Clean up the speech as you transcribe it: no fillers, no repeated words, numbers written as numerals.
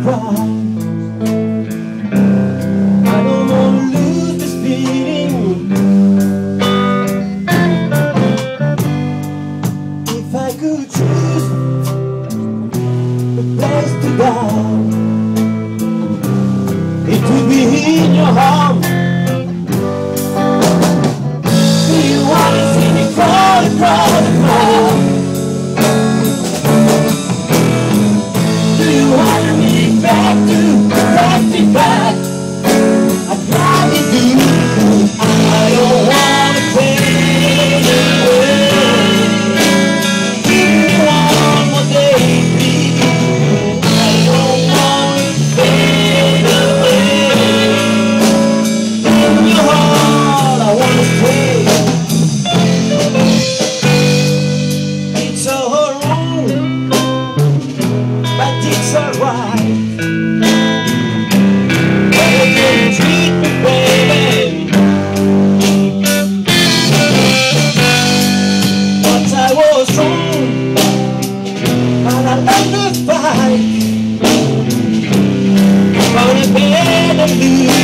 cry. I don't wanna lose this feeling. If I could choose a place to die, it would be in your arms. Do you wanna see me crawl across the ground? Do you wanna me back to back? I'd gladly do. I don't wanna fade away. One more day, please. I don't wanna fade away. In your heart, I wanna stay. It's all wrong, but it's alright. Treat me, baby. But I was wrong, and I love the fight. For a better lose.